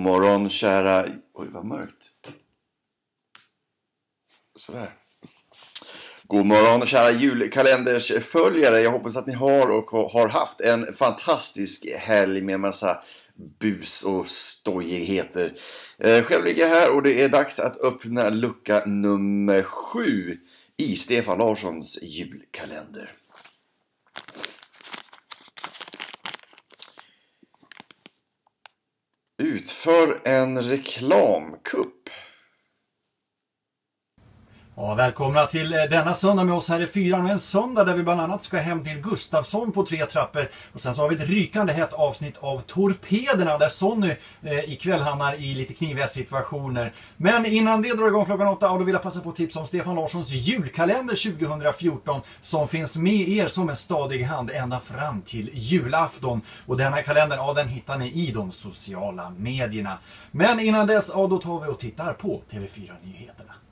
morgon kära... Oj, vad mörkt. Sådär. God morgon kära julkalenders följare. Jag hoppas att ni har och har haft en fantastisk helg med massa bus och stojigheter. Själv ligger jag här och det är dags att öppna lucka nummer 7 i Stefan Larssons julkalender. Utför en reklamkupp. Ja, välkomna till denna söndag med oss här i Fyran. En söndag där vi bland annat ska hem till Gustafsson på 3 trappor. Och sen så har vi ett rykande hett avsnitt av Torpederna där Sonny ikväll hamnar i lite kniviga situationer. Men innan det drar igång klockan 8 och då vill jag passa på att tipsa om Stefan Larssons julkalender 2014 som finns med er som en stadig hand ända fram till julafton. Och denna kalender, ja, den hittar ni i de sociala medierna. Men innan dess, ja, då tar vi och tittar på TV4-nyheterna.